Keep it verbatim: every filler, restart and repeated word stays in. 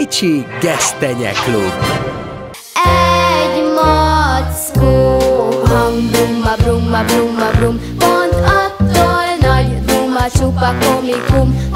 kicsi gesztenyeklub. Egy mackó, ham, brumma, brumma, brumma, brum, pont attól nagy, brumma, csupa, komikum.